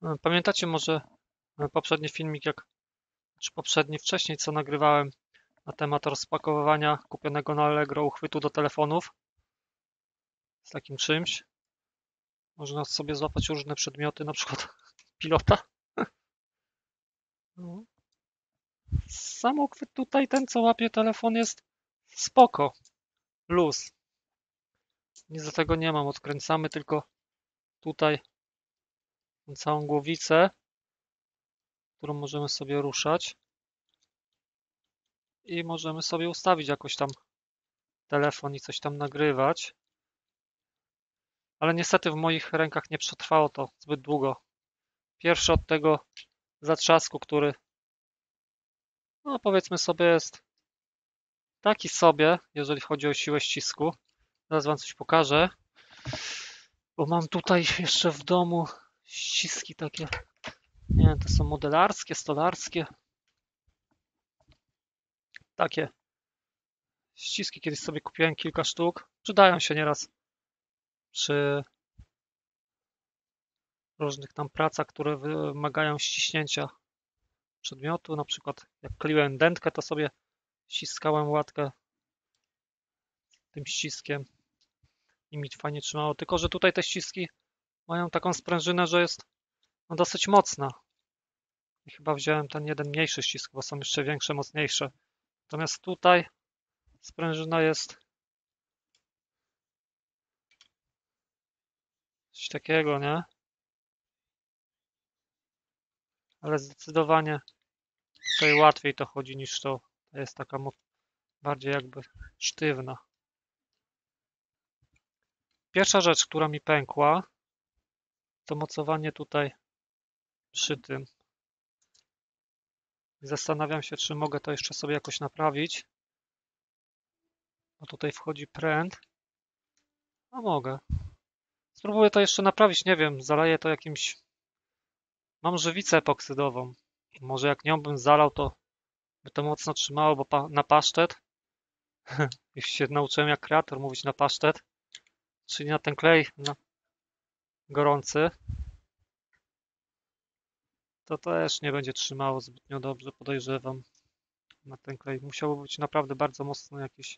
Pamiętacie może poprzedni filmik, czy wcześniej, co nagrywałem na temat rozpakowywania kupionego na Allegro uchwytu do telefonów z takim czymś? Można sobie złapać różne przedmioty, na przykład pilota. No. Sam uchwyt tutaj, ten co łapie telefon, jest spoko, luz. Nic do tego nie mam, odkręcamy tylko tutaj całą głowicę, którą możemy sobie ruszać i możemy sobie ustawić jakoś tam telefon i coś tam nagrywać. Ale niestety w moich rękach nie przetrwało to zbyt długo. Pierwszy od tego zatrzasku, który, no powiedzmy sobie, jest taki sobie, jeżeli chodzi o siłę ścisku. Zaraz wam coś pokażę, bo mam tutaj jeszcze w domu ściski takie, nie wiem, to są modelarskie, stolarskie. Takie ściski kiedyś sobie kupiłem kilka sztuk. Przydają się nieraz przy różnych tam pracach, które wymagają ściśnięcia przedmiotu. Na przykład jak kleiłem dętkę, to sobie ściskałem łatkę tym ściskiem i mi fajnie trzymało. Tylko że tutaj te ściski mają taką sprężynę, że jest no, dosyć mocna. I chyba wziąłem ten jeden mniejszy ścisk, bo są jeszcze większe, mocniejsze. Natomiast tutaj sprężyna jest coś takiego, nie? Ale zdecydowanie tutaj łatwiej to chodzi niż to. To jest taka bardziej jakby sztywna. Pierwsza rzecz, która mi pękła, to mocowanie tutaj przy tym. Zastanawiam się, czy mogę to jeszcze sobie jakoś naprawić. Bo tutaj wchodzi pręt. A mogę. Spróbuję to jeszcze naprawić, nie wiem, zaleję to jakimś... Mam żywicę epoksydową. Może jak nią bym zalał, to by to mocno trzymało, bo na pasztet, już się nauczyłem jak kreator mówić na pasztet, czyli na ten klej gorący, to też nie będzie trzymało zbytnio dobrze, podejrzewam. Na ten klej musiałby być naprawdę bardzo mocny jakiś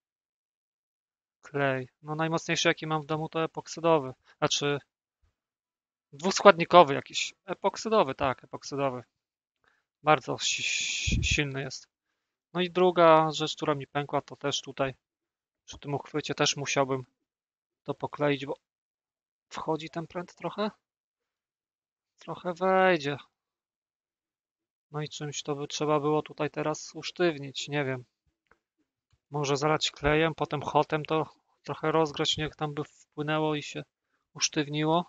klej. No najmocniejszy jaki mam w domu to epoksydowy, znaczy dwuskładnikowy jakiś, epoksydowy, tak, epoksydowy. Bardzo silny jest. No i druga rzecz, która mi pękła, to też tutaj przy tym uchwycie też musiałbym to pokleić, bo wchodzi ten pręt trochę? Trochę wejdzie. No i czymś to by trzeba było tutaj teraz usztywnić, nie wiem. Może zalać klejem, potem hotem to trochę rozgrać, niech tam by wpłynęło i się usztywniło.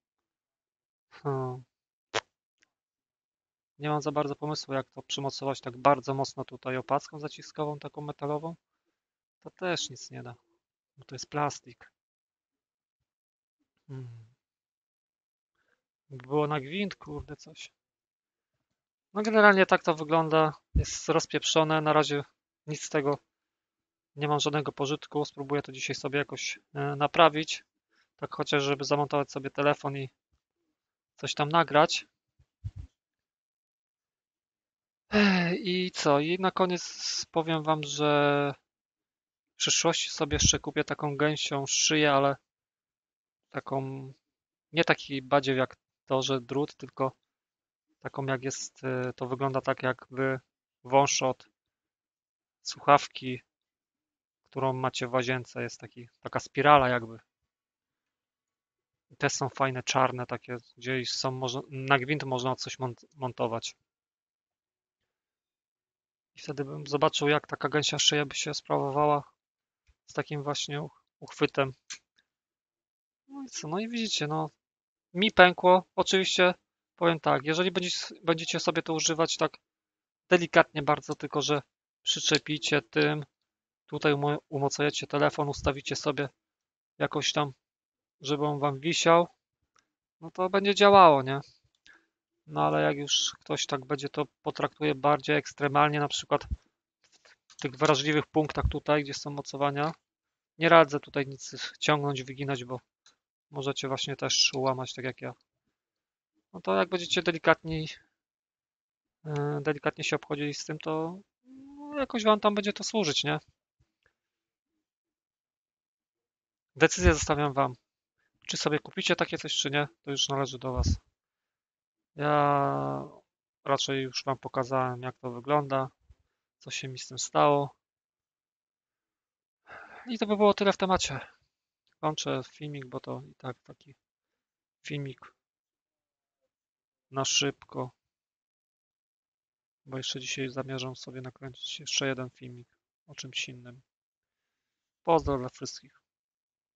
Hmm. Nie mam za bardzo pomysłu, jak to przymocować tak bardzo mocno tutaj opaską zaciskową, taką metalową. To też nic nie da, bo to jest plastik. Hmm. Było na gwint, kurde, coś. No generalnie tak to wygląda. Jest rozpieprzone. Na razie nic z tego nie mam żadnego pożytku. Spróbuję to dzisiaj sobie jakoś naprawić. Tak chociaż, żeby zamontować sobie telefon i coś tam nagrać. I co? I na koniec powiem wam, że w przyszłości sobie jeszcze kupię taką gęsią szyję, ale taką, nie taki badziew jak to, że drut, tylko taką jak jest, to wygląda tak jakby wąż od słuchawki, którą macie w łazience. Jest taka spirala jakby. Te są fajne, czarne takie, gdzie są, na gwint można coś montować. I wtedy bym zobaczył, jak taka gęsia szyja by się sprawowała z takim właśnie uchwytem. No i co? No i widzicie, no mi pękło. Oczywiście powiem tak, jeżeli będziecie sobie to używać tak delikatnie bardzo, tylko że przyczepicie tym, tutaj umocujecie telefon, ustawicie sobie jakoś tam, żeby on wam wisiał, no to będzie działało, nie? No ale jak już ktoś tak będzie to potraktuje bardziej ekstremalnie, na przykład w tych wrażliwych punktach tutaj, gdzie są mocowania, nie radzę tutaj nic ciągnąć, wyginać, bo możecie właśnie też ułamać, tak jak ja. no to jak będziecie delikatnie się obchodzili z tym, to no, jakoś wam tam będzie to służyć, nie? Decyzję zostawiam wam. Czy sobie kupicie takie coś, czy nie, to już należy do was. Ja raczej już wam pokazałem, jak to wygląda, co się mi z tym stało. I to by było tyle w temacie. Kończę filmik, bo to i tak taki filmik na szybko, bo jeszcze dzisiaj zamierzam sobie nakręcić jeszcze jeden filmik o czymś innym. Pozdro dla wszystkich.